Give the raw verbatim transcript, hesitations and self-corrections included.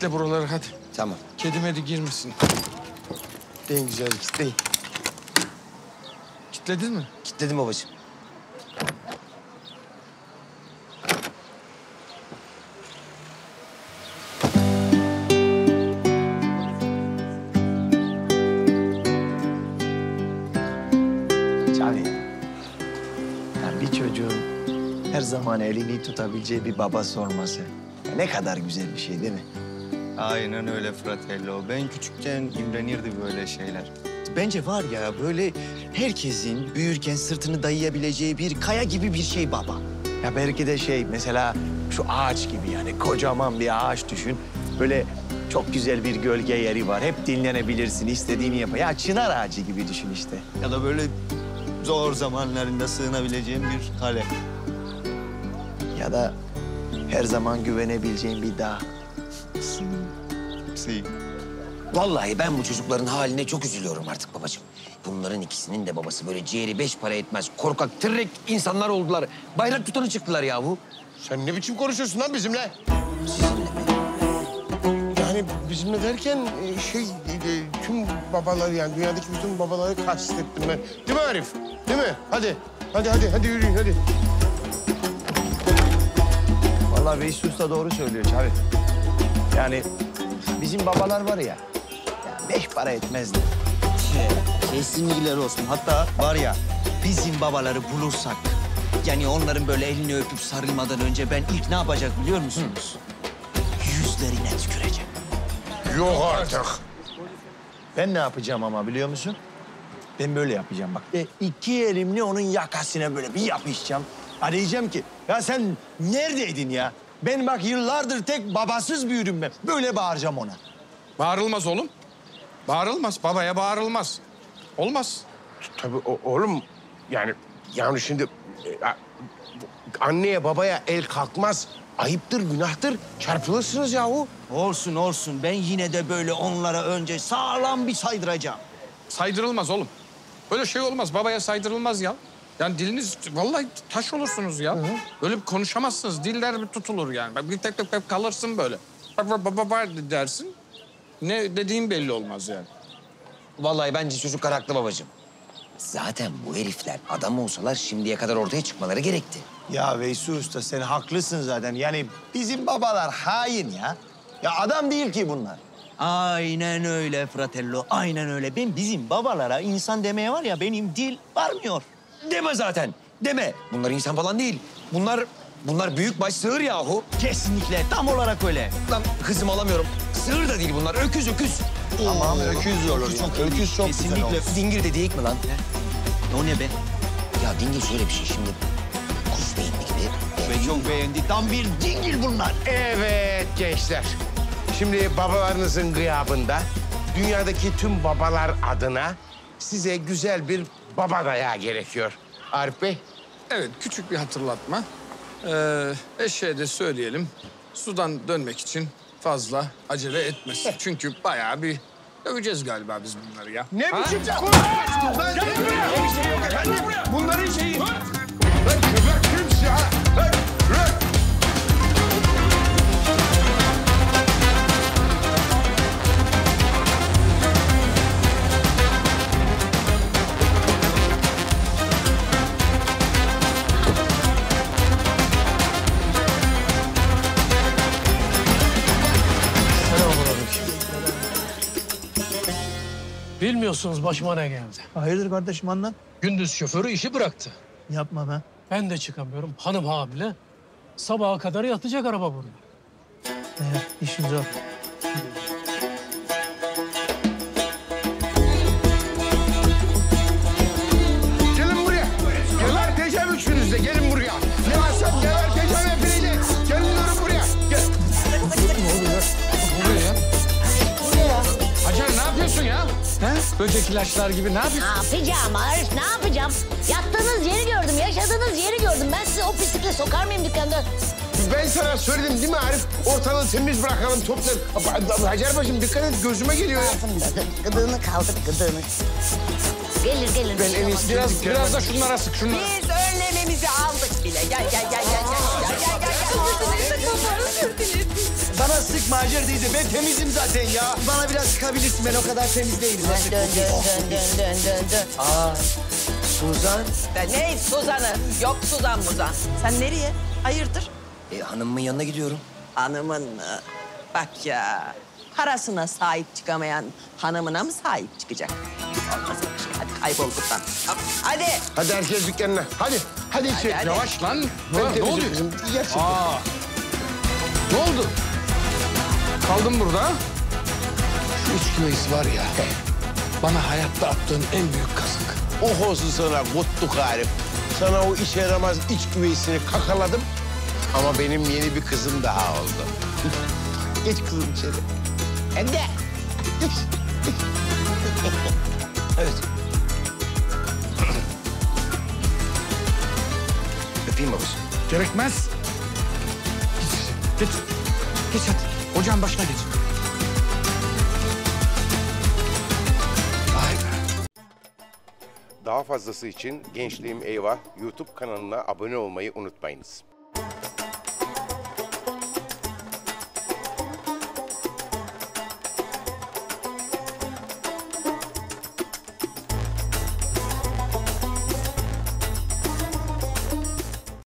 kitle buraları hadi. Tamam. Kedi medi girmesin. Kitleyin güzel kitleyin. Kitledin mi? Kitledim babacığım. Çavi. Ya bir çocuğun her zaman elini tutabileceği bir babası olması ya ne kadar güzel bir şey değil mi? Aynen öyle Fratello. Ben küçükken imrenirdi böyle şeyler. Bence var ya böyle herkesin büyürken sırtını dayayabileceği bir kaya gibi bir şey baba. Ya belki de şey mesela şu ağaç gibi yani kocaman bir ağaç düşün. Böyle çok güzel bir gölge yeri var. Hep dinlenebilirsin, istediğini yap. Ya çınar ağacı gibi düşün işte. Ya da böyle zor zamanlarında sığınabileceğim bir kale. Ya da her zaman güvenebileceğin bir dağ. Si. Vallahi ben bu çocukların haline çok üzülüyorum artık babacığım. Bunların ikisinin de babası böyle ciğeri beş para etmez, korkak, tırrek insanlar oldular. Bayrak tutanı çıktılar yahu. Sen ne biçim konuşuyorsun lan bizimle? Sizinle mi? Yani bizimle derken e, şey e, tüm babaları yani dünyadaki bütün babaları kastettim ben. Değil mi Arif? Değil mi? Hadi. Hadi hadi hadi yürüyün hadi. Vallahi Veysi Usta doğru söylüyor Çavi. Yani bizim babalar var ya, ya beş para etmezdi. Kesinlikler olsun. Hatta var ya bizim babaları bulursak... yani onların böyle elini öpüp sarılmadan önce ben ilk ne yapacak biliyor musunuz? Yüzlerine tüküreceğim. Yok artık. Ben ne yapacağım ama biliyor musun? Ben böyle yapacağım bak. Ve iki elimle onun yakasına böyle bir yapışacağım. Ha diyeceğim ki, ya sen neredeydin ya? Ben bak yıllardır tek babasız büyüdüm ben. Böyle bağıracağım ona. Bağırılmaz oğlum. Bağırılmaz. Babaya bağırılmaz. Olmaz. Tabii o, oğlum yani yani şimdi e, a- anneye babaya el kalkmaz. Ayıptır, günahtır. Çarpılırsınız yahu. Olsun olsun. Ben yine de böyle onlara önce sağlam bir saydıracağım. Saydırılmaz oğlum. Böyle şey olmaz. Babaya saydırılmaz ya. Yani diliniz vallahi taş olursunuz ya. Öyle bir konuşamazsınız. Diller bir tutulur yani. Bak bir tek tek tek kalırsın böyle. Bak bak bak bak dersin. Ne dediğin belli olmaz yani. Vallahi bence çocuklar haklı babacığım. Zaten bu herifler adam olsalar şimdiye kadar ortaya çıkmaları gerekti. Ya Veysi Usta sen haklısın zaten. Yani bizim babalar hain ya. Ya adam değil ki bunlar. Aynen öyle Fratello. Aynen öyle. Ben bizim babalara insan demeye var ya benim dil varmıyor. Deme zaten. Deme. Bunlar insan falan değil. Bunlar bunlar büyükbaş sığır yahu. Kesinlikle. Tam olarak öyle. Lan kızım alamıyorum. Sığır da değil bunlar. Öküz öküz. Tamam öküz olur ya. çok Öküz çok güzel Kesinlikle. olur. Dingir de değil mi lan? O ne be? Ya dingir şöyle bir şey şimdi. Kuş beyinli gibi. Ben çok beğendi. Tam bir dingil bunlar. Evet gençler. Şimdi babalarınızın gıyabında dünyadaki tüm babalar adına size güzel bir baba dayağı gerekiyor. Arif Bey. Evet, küçük bir hatırlatma. Ee, eşeğe de söyleyelim. Sudan dönmek için fazla acele etmesin. Çünkü bayağı bir döveceğiz galiba biz bunları ya. Ne Ha? biçim konuşuyorsunuz lan? Gel buraya. Bir şey yok efendim. Bunların şeyi. Lan köpek kimsin ha? Lan bırak. Bilmiyorsunuz başıma ne geldi. Hayırdır kardeşim anlat. Gündüz şoförü işi bıraktı. Yapma be. Ben de çıkamıyorum. Hanım hamile. Sabaha kadar yatacak araba burada. Ee, işin zor. Gelin buraya. Geberteceğim üçünüz de. Gelin buraya. Ne varsa geberteceğim hepinizi. Gelin durun buraya. Gel. Ne oluyor ya? Hacer ne yapıyorsun ya? He? Böcek ilaçlar gibi ne yapıyorsun? Ne yapacağım Arif, ne yapacağım? Yattığınız yeri gördüm, yaşadığınız yeri gördüm. Ben sizi o pislikle sokar mıyım dükkanda? Ben sana söyledim değil mi Arif? Ortalığı temiz bırakalım, toplayalım. Hacer bacım dikkat et, gözüme geliyor ya. Gıdığını kaldır, gıdığını. Gelir, gelir. Ben en iyisi Biraz, biraz da şunlara sık şunlara. Biz önlememizi aldık bile. Gel gel gel gel gel gel gel gel. Bana sıkma Hacer teyze. Ben temizim zaten ya. Bana biraz sıkabilirsin. Ben o kadar temiz değilim. Dön dön dön dön dön dön dön. Aa, Suzan. Ne Suzan'ı? Yok Suzan Muzan. Sen nereye? Hayırdır? E, hanımımın yanına gidiyorum. Hanımın mı? Bak ya. Parasına sahip çıkamayan hanımına mı sahip çıkacak? Olmaz öyle şey. Hadi kaybol buradan. Hadi. Hadi herkes dükkanına. Hadi. Hadi içeri. hadi. Yavaş lan. Ben Ha, ne temizim oluyor? kızım. Gerçekten. Aa. Ne oldu? Kaldım burada. Şu iç güveysi var ya. Bana hayatta attığın en büyük kazık. Oh olsun sana kutluk Arif. Sana o işe yaramaz iç güveysini kakaladım. Ama benim yeni bir kızım daha oldu. Geç kızım içeri. Hadi. Geç. Evet. Öpeyim babacığım. Gerekmez. Geç. Geç. Geç hadi. Ocağın başına geç. Vay be. Daha fazlası için Gençliğim Eyvah YouTube kanalına abone olmayı unutmayınız.